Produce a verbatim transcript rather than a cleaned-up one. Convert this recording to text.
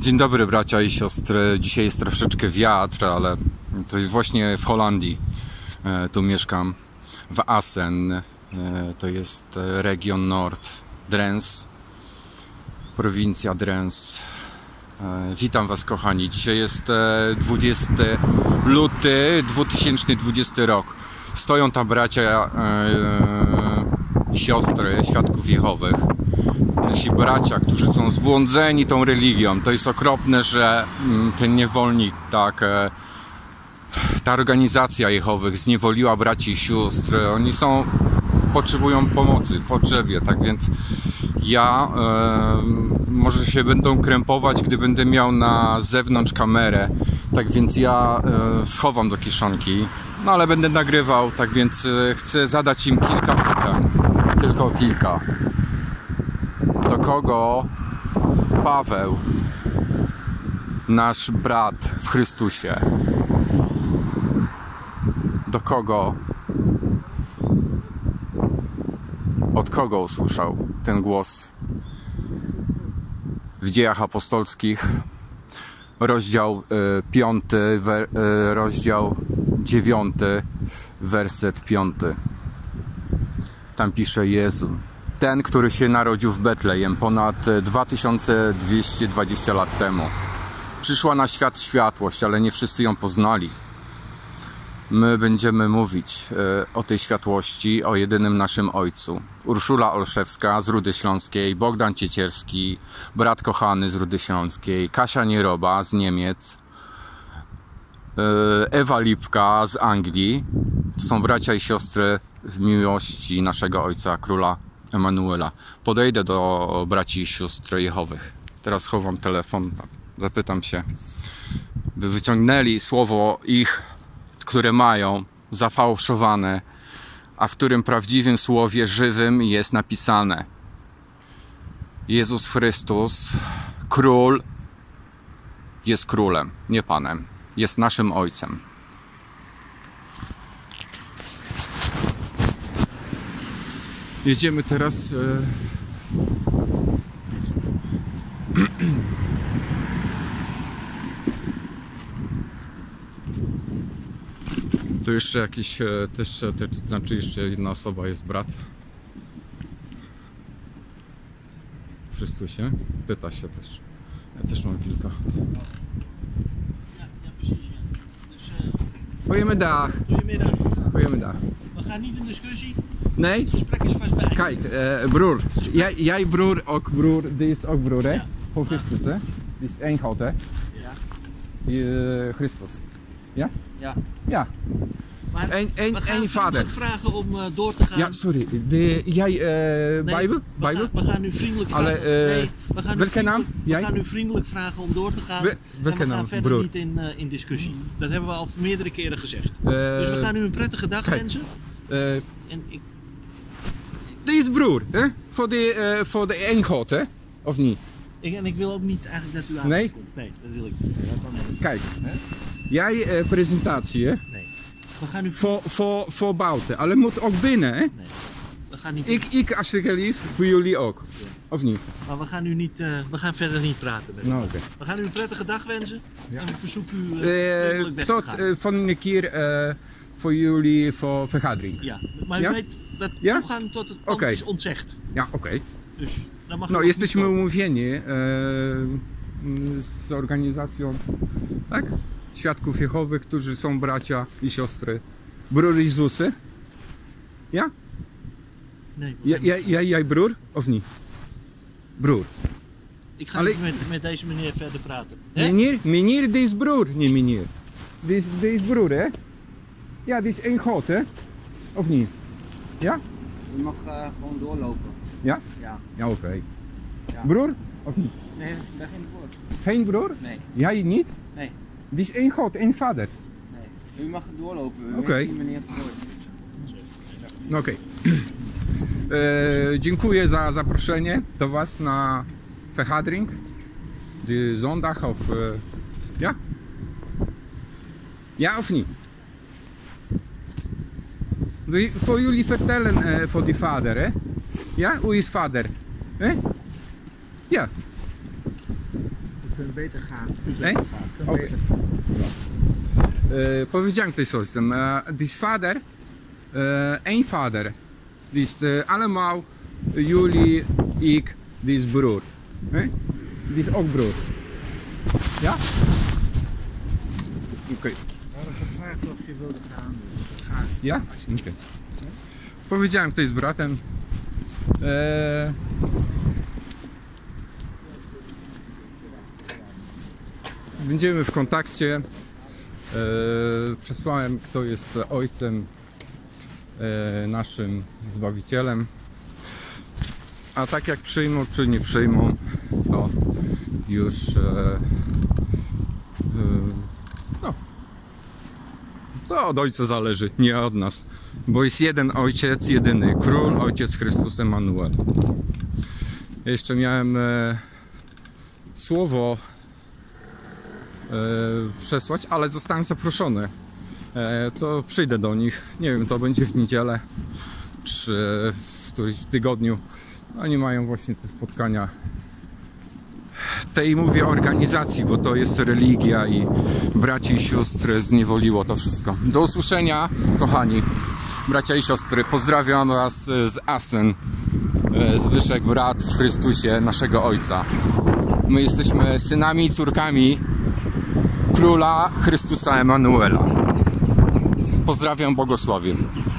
Dzień dobry bracia i siostry. Dzisiaj jest troszeczkę wiatr, ale to jest właśnie w Holandii. Tu mieszkam w Assen. To jest region Noord, Drens, prowincja Drens. Witam Was, kochani. Dzisiaj jest dwudziesty luty dwa tysiące dwudziesty rok. Stoją tam bracia i siostry Świadków Jehowych. Ci bracia, którzy są zbłądzeni tą religią. To jest okropne, że ten niewolnik, tak, ta organizacja Jehowych zniewoliła braci i sióstr. Oni są, potrzebują pomocy, potrzebie, tak więc ja e, może się będą krępować, gdy będę miał na zewnątrz kamerę, tak więc ja e, schowam do kieszonki, no ale będę nagrywał, tak więc e, chcę zadać im kilka pytań, tylko kilka. Do kogo Paweł, nasz brat w Chrystusie, do kogo, od kogo usłyszał ten głos? W Dziejach Apostolskich, rozdział piąty, rozdział dziewiąty, werset piąty. Tam pisze: Jezu, ten, który się narodził w Betlejem ponad dwa tysiące dwieście dwadzieścia lat temu. Przyszła na świat światłość, ale nie wszyscy ją poznali. My będziemy mówić o tej światłości, o jedynym naszym Ojcu. Urszula Olszewska z Rudy Śląskiej, Bogdan Ciecierski, brat kochany z Rudy Śląskiej, Kasia Nieroba z Niemiec, Ewa Lipka z Anglii. To są bracia i siostry w miłości naszego Ojca, Króla Emanuela. Podejdę do braci i sióstr Jehowych. Teraz chowam telefon, zapytam się, by wyciągnęli słowo ich, które mają zafałszowane, a w którym prawdziwym słowie żywym jest napisane: Jezus Chrystus, Król, jest Królem, nie Panem, jest naszym Ojcem. Jedziemy teraz e... tu jeszcze jakiś e, też, też znaczy jeszcze jedna osoba jest, brat w Chrystusie, pyta się też. Ja też mam kilka. Goedemiddag. Goedemiddag. Goedemiddag. We gaan niet in discussie. Nee? Het gesprek is vast bij. Kijk, uh, broer. Jij, jij broer, ook broer. Dit is ook broer, hè? Ja. Voor Christus, hè? Dit is één God, hè? Ja. Uh, Christus. Ja? Ja. Ja. Maar Eén, één, we gaan één vader. vriendelijk vragen om uh, door te gaan. Ja, sorry. De, jij, uh, Nee, Bijbel? We Bijbel? gaan, we gaan nu vriendelijk Alle, vragen. uh, nee, we gaan nu welke naam? vriendelijk- Jij? We gaan nu vriendelijk vragen om door te gaan. We- en welke we naam, gaan verder broer? niet in, uh, in discussie. Dat hebben we al meerdere keren gezegd. Uh, dus we gaan u een prettige dag kijk. wensen. Uh, En ik, dit is broer, hè? Voor de, uh, voor de één God, hè? Of niet? ik, en ik wil ook niet eigenlijk dat u aan Nee? komt. Nee, dat wil ik niet. Dat kan niet. Kijk. Jij uh, presentatie, hè? Nee. We gaan nu... Voor, voor, voor buiten. Alleen moet ook binnen, hè? Nee. We gaan niet... Ik, ik alsjeblieft, voor jullie ook. Of niet? Maar we gaan nu niet, uh, we gaan verder niet praten met Nou, elkaar. oké. We gaan u een prettige dag wensen. Ja. En we verzoeken u uh, Uh, vriendelijk weg tot te gaan. uh, volgende keer uh, voor jullie voor vergadering. Ja, maar u Ja? weet dat Ja? toegaan tot het Oké. pand is ontzegd. Ja, oké. Okay. Dus dan mag u No, nog jesteśmy niet komen. umówieni e, z organizacją, tak? Świadków Jehowych, którzy są bracia i siostry. Broer Jezusy? Ja? Nee, we Ja, gaan ja, niet. ja, jij broer? Of niet? Broer. Ik ga Allee. niet met, met deze meneer verder praten. Hè? Meneer? Meneer, dit is broer. Nee, meneer. Dit is, dit is broer, hè? Ja, dit is één God, hè? Of niet? Ja? Je mag uh, gewoon doorlopen. Ja? Ja. Ja, oké. Okay. Ja. Broer? Of niet? Nee, ik ben geen broer. Geen broer? Nee, Jij niet? nee, Dit is één God, één vader. nee. U mag doorlopen. U Oké. heeft die meneer gehoord. No okej. Okay. E, dziękuję za zaproszenie do Was na vergadering. De zondag of... Uh, ja? Ja of niet? Voor jullie vertellen uh, voor die vader, hè? Ja? Hoe is vader? Hè? Ja. kunt beter gaan. Nee? Kunt Oké. beter. E, powiedziałem tutaj z ojcem, e, die vader, e, één vader. Die is e, allemaal jullie, ik, die is broer. Nee? Die is ook broer. Ja? Oké. Okay. We hadden gevraagd of je wilde gaan. Dus ga. Ja? Oké. Okay. Powiedziałem tutaj z bratem. E, Będziemy w kontakcie. E, przesłałem, kto jest ojcem e, naszym Zbawicielem. A tak jak przyjmą, czy nie przyjmą, to już e, e, no, to od Ojca zależy, nie od nas. Bo jest jeden Ojciec, jedyny Król, Ojciec Chrystus Emanuel. Jeszcze miałem e, słowo e, przesłać, ale zostałem zaproszony. E, to przyjdę do nich. Nie wiem, to będzie w niedzielę czy w którymś tygodniu. Oni mają właśnie te spotkania tej, mówię, organizacji, bo to jest religia i braci i siostry zniewoliło to wszystko. Do usłyszenia, kochani bracia i siostry. Pozdrawiam was z Assen. Zbyszek, brat w Chrystusie, naszego Ojca. My jesteśmy synami i córkami Króla Chrystusa Emanuela. Pozdrawiam, błogosławię.